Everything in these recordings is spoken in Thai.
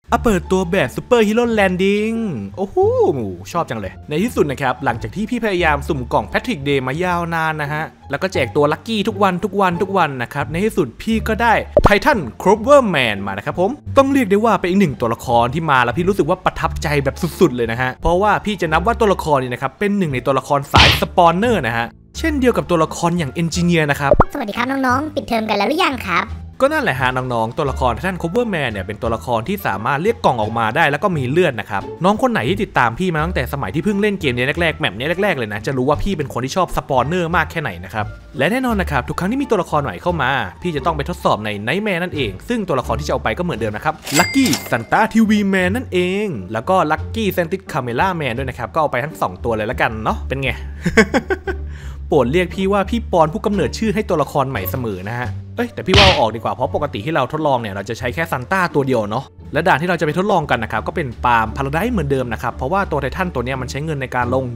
เปิดตัวแบบซูเปอร์ฮีโร่แลนดิ้งโอ้โหชอบจังเลยในที่สุดนะครับหลังจากที่พี่พยายามสุ่มกล่องแพทริกเดย์มายาวนานนะฮะแล้วก็แจกตัวลัคกี้ทุกวันนะครับในที่สุดพี่ก็ได้ไททันครบเวอร์แมนมานะครับผมต้องเรียกได้ว่าเป็นอีกหนึ่งตัวละครที่มาแล้วพี่รู้สึกว่าประทับใจแบบสุดๆเลยนะฮะเพราะว่าพี่จะนับว่าตัวละครนี้นะครับเป็นหนึ่งในตัวละครสายสปอนเนอร์นะฮะเช่นเดียวกับตัวละครอย่างเอนจิเนียร์นะครับสวัสดีครับน้องๆปิดเทอมกันแล้วหรือยังครับก็นั่นแหละฮะน้องๆตัวละครท่าน Coverman เนี่ยเป็นตัวละครที่สามารถเรียกกล่องออกมาได้แล้วก็มีเลือดนะครับน้องคนไหนที่ติดตามพี่มาตั้งแต่สมัยที่เพิ่งเล่นเกมนี้แรกๆแมปนี้แรกๆเลยนะจะรู้ว่าพี่เป็นคนที่ชอบสปอนเนอร์มากแค่ไหนนะครับและแน่นอนนะครับทุกครั้งที่มีตัวละครใหม่เข้ามาพี่จะต้องไปทดสอบใน Nightmare นั่นเองซึ่งตัวละครที่จะเอาไปก็เหมือนเดิมนะครับ Lucky Santa TV Man นั่นเองแล้วก็ Lucky Scented Camera Man ด้วยนะครับก็เอาไปทั้ง2ตัวเลยละกันเนาะเป็นไง โปรดเรียกพี่ว่าพี่ปอนผู้กำเนิดชื่อให้ตัวละครใหม่เสมอนะฮะแต่พี่ว่าเอาออกดีกว่าเพราะปกติที่เราทดลองเนี่ยเราจะใช้แค่ซันต้าตัวเดียวเนาะและด่านที่เราจะไปทดลองกันนะครับก็เป็นปาล์มพาราไดซ์เหมือนเดิมนะครับเพราะว่าตัวไททันตัวนี้มันใช้เงินในการลง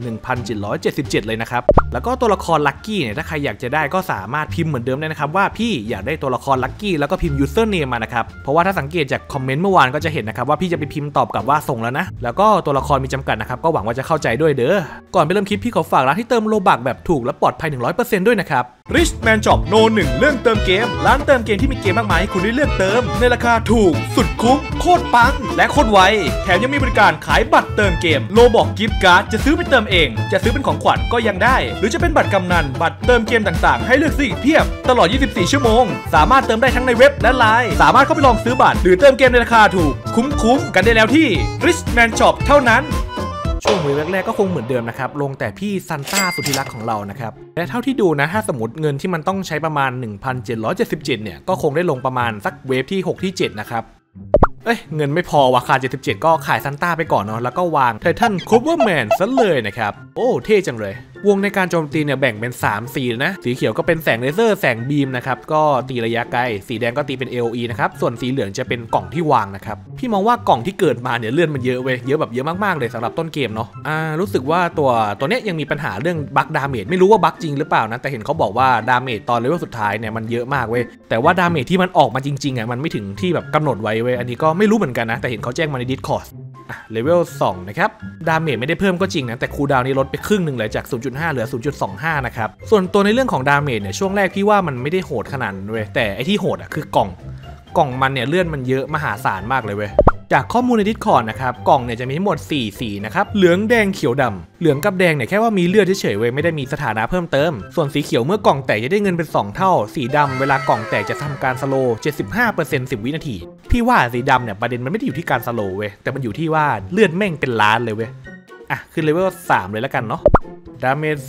1,777 เลยนะครับแล้วก็ตัวละครลัคกี้เนี่ยถ้าใครอยากจะได้ก็สามารถพิมพ์เหมือนเดิมได้นะครับว่าพี่อยากได้ตัวละครลัคกี้แล้วก็พิมพ์ user name มานะครับเพราะว่าถ้าสังเกตจากคอมเมนต์เมื่อวานก็จะเห็นนะครับว่าพี่จะไปพิมพ์ตอบกลับว่าส่งแล้วนะแล้วก็ตัวละครมีจำกัดนะครับก็หวังว่าจะเข้าใจด้วยเด้อก่อนไปเริ่มคลิปพี่ขอฝากร้านที่เติมโลบักแบบถูกและปลอดภัย 100% ด้วยนะครับ Richman Shop No 1เรื่องเติมเกมร้านเติมเกมที่มีเกมมากมายให้คุณได้เลือกเติมในราคาถูกสุดคุ้มโคตรปังและโคตรไวแถมยังมีบริการขายบัตรเติมเกมโลบอกกิฟต์การ์ดจะซื้อไปเติมเองจะซื้อเป็นของขวัญก็ยังได้หรือจะเป็นบัตรกำนันบัตรเติมเกมต่างๆให้เลือกซื้ออีกเพียบตลอด 24 ชั่วโมงสามารถเติมได้ทั้งในเว็บและไลน์สามารถเข้าไปลองซื้อบัตรหรือเติมเกมในราคาถูกคุ้มๆกันได้แล้วที่ Richman Shop เท่านั้นช่วงเวลาแรกๆก็คงเหมือนเดิมนะครับลงแต่พี่ซันต้าสุดที่รักของเรานะครับและเท่าที่ดูนะถ้าสมมติเงินที่มันต้องใช้ประมาณ 1,777 เนี่ยก็คงได้ลงประมาณสักเวฟที่6ที่7นะครับเงินไม่พอวะขาด77ก็ขายซันต้าไปก่อนเนาะแล้วก็วางไททัน Coverman ซะเลยนะครับโอ้เท่จังเลยวงในการโจมตีเนี่ยแบ่งเป็น3สีนะสีเขียวก็เป็นแสงเลเซอร์แสงบีมนะครับก็ตีระยะไกลสีแดงก็ตีเป็น AOE นะครับส่วนสีเหลืองจะเป็นกล่องที่วางนะครับพี่มองว่ากล่องที่เกิดมาเนี่ยเลื่อนมันเยอะเว้ยเยอะแบบเยอะมากๆเลยสำหรับต้นเกมเนาะรู้สึกว่าตัวเนี้ยยังมีปัญหาเรื่องบั๊กดาเมจไม่รู้ว่าบั๊กจริงหรือเปล่านะแต่เห็นเขาบอกว่าดาเมจตอนเลเวลสุดท้ายเนี่ยมันเยอะมากเว้ยแต่ว่าดาเมจที่มันออกมาจริงๆมันไม่ถึงที่แบบกำหนดไว้เว้ยอันนี้ก็ไม่รู้เหมือนกันนะแต่เห็นเขาแจ้งมาใน Discordเลเวล2นะครับดาเมจไม่ได้เพิ่มก็จริงนะแต่คูลดาวน์นี้ลดไปครึ่งหนึ่งเลยจาก 0.5 เหลือ 0.25 นะครับส่วนตัวในเรื่องของดาเมจเนี่ยช่วงแรกพี่ว่ามันไม่ได้โหดขนาดนั้นเว้ยแต่ไอที่โหดคือกล่องมันเนี่ยเลื่อนมันเยอะมหาศาลมากเลยเว้ยจากข้อมูลใน Discord นะครับกล่องเนี่ยจะมีทั้งหมด4สีนะครับเหลืองแดงเขียวดำเหลืองกับแดงเนี่ยแค่ว่ามีเลือดเฉยๆเว้ยไม่ได้มีสถานะเพิ่มเติมส่วนสีเขียวเมื่อกล่องแตกจะได้เงินเป็น2เท่าสีดำเวลากล่องแตกจะทำการสโลว์ 75% 10 วินาทีพี่ว่าสีดำเนี่ยประเด็นมันไม่ได้อยู่ที่การสโลว์เว้ยแต่มันอยู่ที่ว่าเลือดแม่งเป็นล้านเลยเว้ยขึ้นเลเวล3เลยแล้วกันเนาะดาเมจ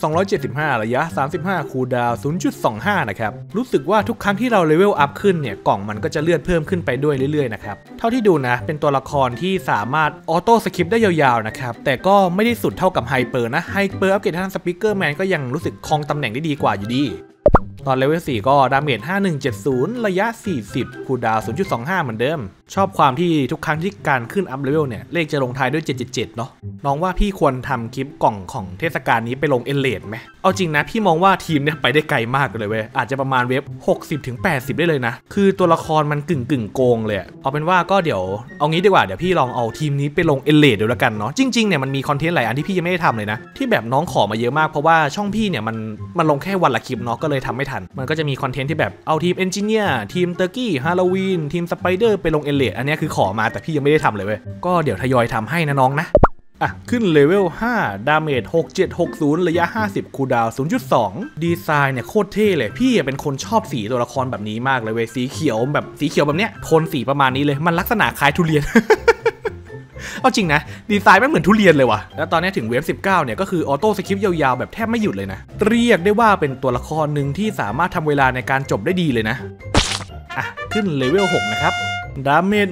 3,275 ระยะ 35 คูลดาวน์ 0.25 นะครับรู้สึกว่าทุกครั้งที่เราเลเวลอัพขึ้นเนี่ยกล่องมันก็จะเลือดเพิ่มขึ้นไปด้วยเรื่อยๆนะครับเท่าที่ดูนะเป็นตัวละครที่สามารถออโต้สคิปได้ยาวๆนะครับแต่ก็ไม่ได้สุดเท่ากับไฮเปอร์นะไฮเปอร์อัปเกรดทางสปีกเกอร์แมนก็ยังรู้สึกครองตำแหน่งได้ดีกว่าอยู่ดีตอนเลเวล4ก็ดาเมจ 5170 ระยะ 40 คูลดาวน์ 0.25 เหมือนเดิมชอบความที่ทุกครั้งที่การขึ้นอัพเลเวลเนี่ยเลขจะลงท้ายด้วย 777 เนาะน้องว่าพี่ควรทำคลิปกล่องของเทศกาลนี้ไปลงเอเลดไหมเอาจริงนะพี่มองว่าทีมเนี่ยไปได้ไกลมากเลยเว้ยอาจจะประมาณเว็บ 60-80 ได้เลยนะคือตัวละครมันกึ่งโกงเลยเอาเป็นว่าก็เดี๋ยวเอางี้ดีกว่าเดี๋ยวพี่ลองเอาทีมนี้ไปลงเอเลดดูแล้วกันเนาะจริงๆเนี่ยมันมีคอนเทนต์หลายอันที่พี่ยังไม่ได้ทำเลยนะที่แบบน้องขอมาเยอะมากเพราะว่าช่องพี่เนี่ยมันลงแค่วันละคลิปเนาะก็เลยทำไม่ทันมันก็จะมีคอนเทนต์ที่แบบเอาทีมเอนจิเนียร์ทีมเตอร์กี้ฮาโลวีนทีมสไปเดอร์ไปลงเอเลดอันนี้คือขอมาแต่พี่ยังไม่ได้ทำเลยเว้ยก็เดี๋ยวทยอยทำให้นะน้องนะขึ้นเลเวล5ดาเมจ 6760 ระยะ 50 คูลดาวน์ 0.2 ดีไซน์เนี่ยโคตรเท่เลยพี่เป็นคนชอบสีตัวละครแบบนี้มากเลยเว้ยสีเขียวแบบเนี้ยโทนสีประมาณนี้เลยมันลักษณะคล้ายทุเรียน เอาจริงนะดีไซน์มันเหมือนทุเรียนเลยว่ะแล้วตอนนี้ถึงเวฟ19เนี่ยก็คือออโต้สคริปต์ยาวๆแบบแทบไม่หยุดเลยนะเรียกได้ว่าเป็นตัวละครหนึ่งที่สามารถทำเวลาในการจบได้ดีเลยนะขึ้นเลเวล6นะครับดาเมจ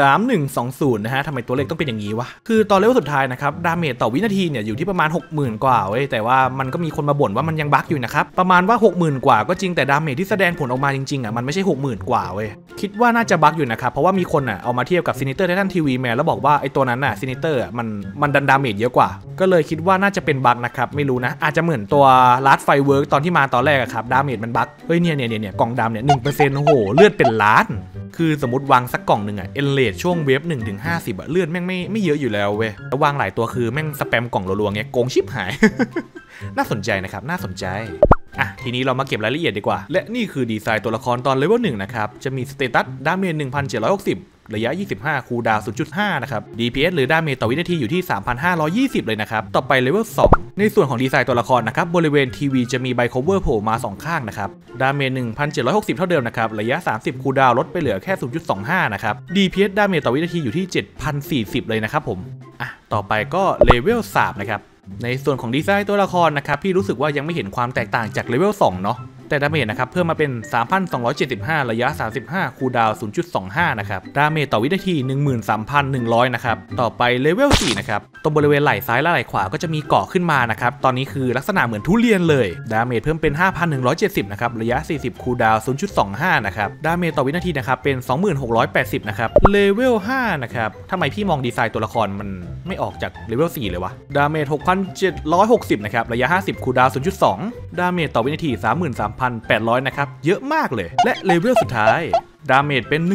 13120 นะฮะทำไมตัวเลขต้องเป็นอย่างนี้วะคือตอนเลเวลสุดท้ายนะครับดาเมจต่อวินาทีเนี่ยอยู่ที่ประมาณ 60,000 กว่าเว้ยแต่ว่ามันก็มีคนมาบ่นว่ามันยังบั๊กอยู่นะครับประมาณว่า 60,000 กว่าก็จริงแต่ดาเมจที่แสดงผลออกมาจริงๆมันไม่ใช่ 60,000 กว่าเว้ยคิดว่าน่าจะบั๊กอยู่นะครับเพราะว่ามีคนเอามาเทียบกับซินิเตอร์ไททันทีวีแมนแล้วบอกว่าไอ้ตัวนั้นซินิเตอร์มันดันดาเมจเยอะกว่าก็เลยคิดว่าน่าจะเป็นบั๊กนะครับไม่รู้นะอาจจะเหมือนตัวลัดไฟเวิร์กตอนที่มาตอนแรกครับดาเมจมันบั๊กเฮ้ยเนี่ยกล่องดำเนี่ย 1% โอ้โหเลือดเป็นล้านคือสมมติวางสักกล่องหนึ่งอะเอเลดช่วงเวฟ1 ถึง 50อะเลื่อนแม่งไม่เยอะอยู่แล้วเว้ยแล้ววางหลายตัวคือแม่งสแปมกล่องรัวๆเงี้ยโกงชิบหาย น่าสนใจนะครับน่าสนใจทีนี้เรามาเก็บรายละเอียดดีกว่าและนี่คือดีไซน์ตัวละครตอนเลเวล1นะครับจะมีสเตตัสดาเมจ 1760 ระยะ 25 คูลดาวน์ 0.5 นะครับ DPS หรือดาเมจต่อวินาทีอยู่ที่ 3,520 เลยนะครับต่อไปเลเวล2ในส่วนของดีไซน์ตัวละครนะครับบริเวณทีวีจะมีไบโคเวอร์โผล่มา2ข้างนะครับดาเมจ 1760 เท่าเดิมนะครับระยะ 30 คูลดาวน์ลดไปเหลือแค่ 0.25 นะครับ DPS ดาเมจต่อวินาทีอยู่ที่ 7,040 เลยนะครับผมต่อไปก็เลเวล3นะครับในส่วนของดีไซน์ตัวละครนะครับพี่รู้สึกว่ายังไม่เห็นความแตกต่างจากเลเวล2เนาะแต่ดาเมจนะครับเพิ่มมาเป็น 3,275 ระยะ 35 คูลดาวน์ 0.25 นะครับดาเมจต่อวินาที 13,100 นะครับต่อไปเลเวล4นะครับตรงบริเวณไหล่ซ้ายและไหล่ขวาก็จะมีเกาะขึ้นมานะครับตอนนี้คือลักษณะเหมือนทุเรียนเลยดาเมจเพิ่มเป็น 5,170 นะครับระยะ 40 คูลดาวน์ 0.25 นะครับดาเมจต่อวินาทีนะครับเป็น 2,680 นะครับเลเวล5นะครับทำไมพี่มองดีไซน์ตัวละครมันไม่ออกจากเลเวล4เลยวะดาเมจ 6,760 นะครับระยะ 50 คูลดาวน์ 0.2 ดาเมจต่อวินาที 33,800 นะครับเยอะมากเลยและเลเวลสุดท้ายดาเมจเป็น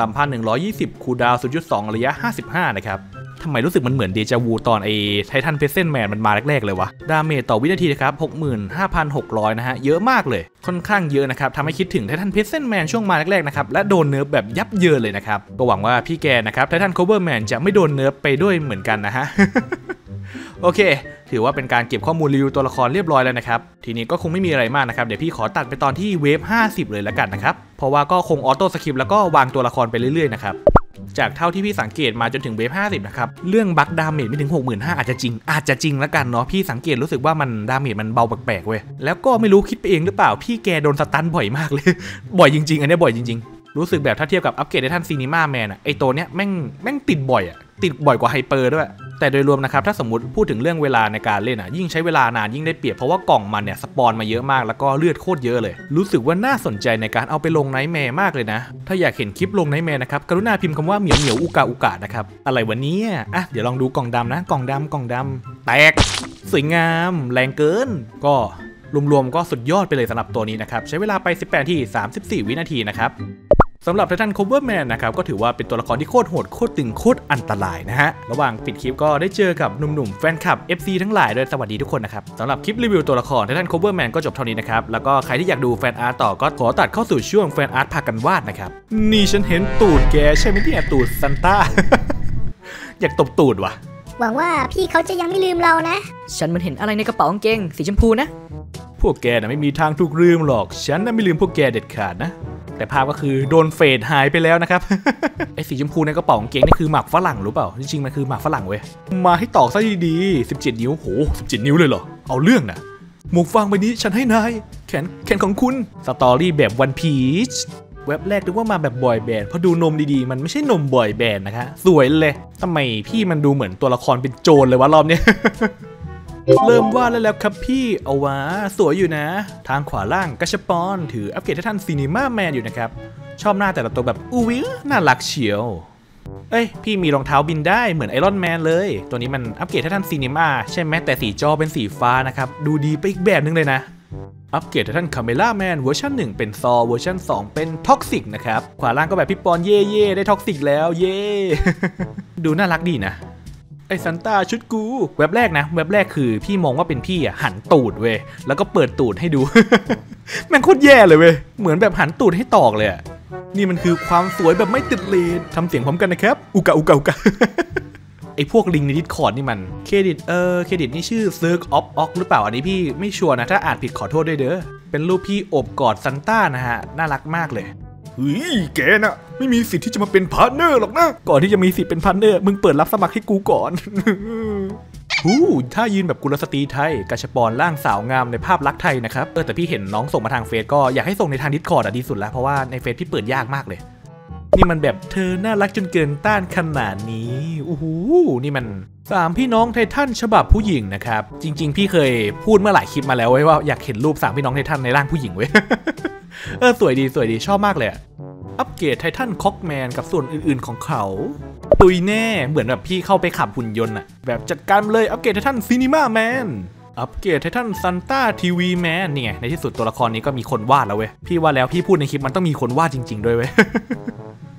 13,120 คูลดาวน์ 0.2 ระยะ 55 นะครับทำไมรู้สึกมันเหมือนเดจาวูตอนไอ้ไททันเพเซนแมนมันมาแรกๆเลยวะดาเมจต่อวินาทีนะครับ 65,600 นะฮะเยอะมากเลยค่อนข้างเยอะนะครับทำให้คิดถึงไททันเพเซนแมนช่วงมาแรกๆนะครับและโดนเนิร์ฟแบบยับเยินเลยนะครับก็หวังว่าพี่แกนะครับไททันโคเวอร์แมนจะไม่โดนเนิร์ฟไปด้วยเหมือนกันนะฮะ โอเคถือว่าเป็นการเก็บข้อมูลรีวิวตัวละครเรียบร้อยแล้วนะครับทีนี้ก็คงไม่มีอะไรมากนะครับเดี๋ยวพี่ขอตัดไปตอนที่เวฟ50เลยละกันนะครับเพราะว่าก็คงออโต้สคริปต์แล้วก็วางตัวละครไปเรื่อยๆนะครับจากเท่าที่พี่สังเกตมาจนถึงเวฟ50นะครับเรื่องบัคดาเมจไม่ถึง 65,000 อาจจะจริงแล้วกันเนาะพี่สังเกตรู้สึกว่ามันดาเมจมันเบาแปลกๆเว้ยแล้วก็ไม่รู้คิดไปเองหรือเปล่าพี่แกโดนสตันบ่อยมากเลย บ่อยจริงๆอันนี้บ่อยจริงๆรู้สึกแบบถ้าเทียบกับอัปเกรดไททันซีนีมาแมนไอตัวเนี้ยแม่งติดบ่อยติดบ่อยกว่าไฮเปอร์ด้วยแต่โดยรวมนะครับถ้าสมมติพูดถึงเรื่องเวลาในการเล่นยิ่งใช้เวลานานยิ่งได้เปรียบเพราะว่ากล่องมันเนี่ยสปอนมาเยอะมากแล้วก็เลือดโคตรเยอะเลยรู้สึกว่าน่าสนใจในการเอาไปลงไนท์แมร์มากเลยนะถ้าอยากเห็นคลิปลงไนท์แมร์นะครับกรุณาพิมพ์คำว่าเหมียวอุกานะครับอะไรวันนี้เดี๋ยวลองดูกล่องดำนะกล่องดำแตกสวยงามแรงเกินก็รวมๆก็สุดยอดไปเลยสำหรับตัวนี้นะครับใช้เวลาไป18 ที่ 34 วินาทีนะครับสำหรับไททันโคเวอร์แมนนะครับก็ถือว่าเป็นตัวละครที่โคตรโหดโคตรตึงโคตรอันตรายนะฮะระหว่างปิดคลิปก็ได้เจอกับหนุ่มๆแฟนคลับ FC ทั้งหลายด้วยสวัสดีทุกคนนะครับสำหรับคลิปรีวิวตัวละครไททันโคเวอร์แมนก็จบเท่านี้นะครับแล้วก็ใครที่อยากดูแฟนอาร์ตต่อก็ขอตัดเข้าสู่ช่วงแฟนอาร์ตพากันวาดนะครับนี่ฉันเห็นตูดแกใช่ไหมเนี่ยตูดซันต้า อยากตบตูดว่ะหวังว่าพี่เขาจะยังไม่ลืมเรานะฉันมันเห็นอะไรในกระเป๋ากางเกงสีชมพูนะพวกแกน่ะไม่มีทางถูกลืมหรอกฉันน่ะไม่ลืมพวกแกเด็ดขาดนะแต่ภาพก็คือโดนเฟดหายไปแล้วนะครับ ไอ้สีชมพูในกระเป๋ากางเกงนี่คือหมากฝรั่งหรือเปล่าจริงๆมันคือหมากฝรั่งเว้ยมาให้ตอกซะดีๆ17 นิ้วโห17 นิ้วเลยเหรอเอาเรื่องนะหมวกฟางใบนี้ฉันให้นายแขนของคุณสตอรี่แบบวันพีชเว็บแรกนึกว่ามาแบบบอยแบนด์พอดูนมดีๆมันไม่ใช่นมบอยแบนด์นะคะสวยเลยทำไมพี่มันดูเหมือนตัวละครเป็นโจรเลยวะรอบนี้ เริ่มวาดแล้วครับพี่เอาวะสวยอยู่นะทางขวาล่างกัชปอนถืออัปเกรดไททันซีนีมาแมนอยู่นะครับชอบหน้าแต่ละตัวแบบอูวิน่ารักเชียวพี่มีรองเท้าบินได้เหมือนไอรอนแมนเลยตัวนี้มันอัปเกรดไททันซีนีมาใช่ไหมแต่สีจอเป็นสีฟ้านะครับดูดีไปอีกแบบนึงเลยนะอัปเกรดไททันคาเมล่าแมนเวอร์ชัน1เป็นซอเวอร์ชัน2เป็นท็อกซิกนะครับขวาล่างก็แบบพี่ปอนเย่ได้ท็อกซิกแล้วเย่ ดูน่ารักดีนะไอซันต้าชุดกูเว็บแรกนะเว็บแรกคือพี่มองว่าเป็นพี่หันตูดเว้ยแล้วก็เปิดตูดให้ดู แม่งโคตรแย่เลยเว้ยเหมือนแบบหันตูดให้ตอกเลยนี่มันคือความสวยแบบไม่ติดเลนทำเสียงพร้อมกันนะครับอุกะ ไอพวกลิงในดิสคอร์ดนี่มันเครดิตนี่ชื่อ Cirque of Ock หรือเปล่าอันนี้พี่ไม่ชัวร์นะถ้าอ่านผิดขอโทษด้วยเด้อเป็นรูปพี่โอบกอดซันต้านะฮะน่ารักมากเลยเฮ้ยแกน่ะไม่มีสิทธิ์ที่จะมาเป็นพาร์ทเนอร์หรอกนะก่อนที่จะมีสิทธิ์เป็นพาร์ทเนอร์มึงเปิดรับสมัครให้กูก่อน ถ้ายืนแบบกุลสตรีไทยกระชปอนร่างสาวงามในภาพลักษณ์ไทยนะครับแต่พี่เห็นน้องส่งมาทางเฟซก็อยากให้ส่งในทางดิสคอร์ดดีสุดแล้วเพราะว่าในเฟซพี่เปิดยากมากเลยนี่มันแบบเธอน่ารักจนเกินต้านขนาดนี้นี่มัน3 พี่น้องไททันฉบับผู้หญิงนะครับจริงๆพี่เคยพูดเมื่อหลายคลิปมาแล้วไว้ว่าอยากเห็นรูป3 พี่น้องไททันในร่างผู้หญิงเว้ย สวยดีชอบมากเลยอัปเกรดไททันค็อกแมนกับส่วนอื่นๆของเขาตุยแน่เหมือนแบบพี่เข้าไปขับหุ่นยนต์แบบจัดการเลยอัปเกรดไททันซีนีมาแมนอัปเกรดไททันซันต้าทีวีแมนนี่ไงในที่สุดตัวละครนี้ก็มีคนวาดแล้วเว้ยพี่ว่าแล้วพี่พูดในคลิปมันต้องมีคนวาดจริงๆด้วยเว้ย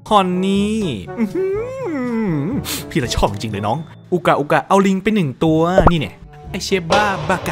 ฮอนนี่พี่ละชอบจริงเลยน้องอุกะเอาลิงไป1 ตัวนี่เนี่ยไอเชฟบ้าบากะ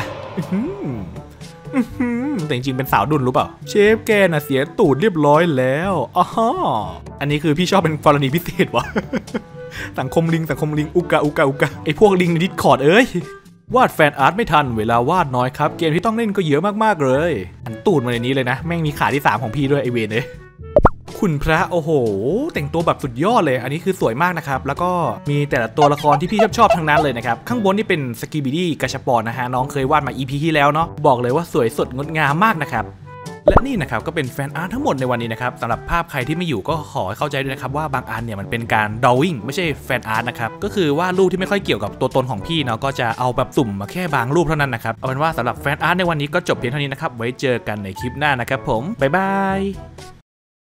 แต่จริงๆเป็นสาวดุนรู้เปล่าเชฟแกน่ะเสียตูดเรียบร้อยแล้วอ๋ออันนี้คือพี่ชอบเป็นกรณีพิเศษวะสังคมลิงอุกะไอพวกลิงในดิสคอร์ดเอ้ยวาดแฟนอาร์ตไม่ทันเวลาวาดน้อยครับเกมที่ต้องเล่นก็เยอะมากๆเลยอันตูดมาในนี้เลยนะแม่งมีขาที่3ของพี่ด้วยไอเวนเลยคุณพระโอ้โหแต่งตัวแบบสุดยอดเลยอันนี้คือสวยมากนะครับแล้วก็มีแต่ละตัวละครที่พี่ชอบทั้งนั้นเลยนะครับข้างบนนี่เป็นสกีบิดี้กาชาปอนนะฮะน้องเคยวาดมา EP ที่แล้วเนาะบอกเลยว่าสวยสดงดงามมากนะครับและนี่นะครับก็เป็นแฟนอาร์ตทั้งหมดในวันนี้นะครับสำหรับภาพใครที่ไม่อยู่ก็ขอให้เข้าใจด้วยนะครับว่าบางอันเนี่ยมันเป็นการดรอวิ่งไม่ใช่แฟนอาร์ตนะครับก็คือว่ารูปที่ไม่ค่อยเกี่ยวกับตัวตนของพี่เนาะก็จะเอาแบบสุ่มมาแค่บางรูปเท่านั้นนะครับเอาเป็นว่าสำหรับแฟนอาร์ตในวันนี้ก็จบเพียงเท่านี้นะครับไว้เจอกันในคลิปหน้านะครับผมบ๊ายบาย